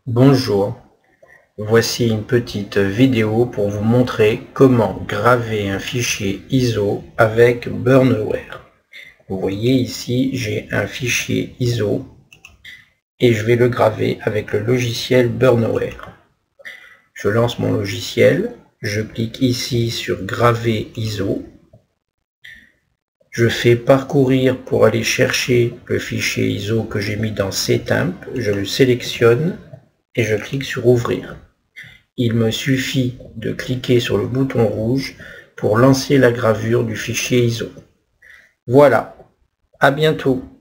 Bonjour, voici une petite vidéo pour vous montrer comment graver un fichier ISO avec Burnware. Vous voyez ici, j'ai un fichier ISO et je vais le graver avec le logiciel Burnware. Je lance mon logiciel, je clique ici sur graver ISO. Je fais parcourir pour aller chercher le fichier ISO que j'ai mis dans Setemp, je le sélectionne et je clique sur ouvrir. Il me suffit de cliquer sur le bouton rouge pour lancer la gravure du fichier ISO. Voilà, à bientôt.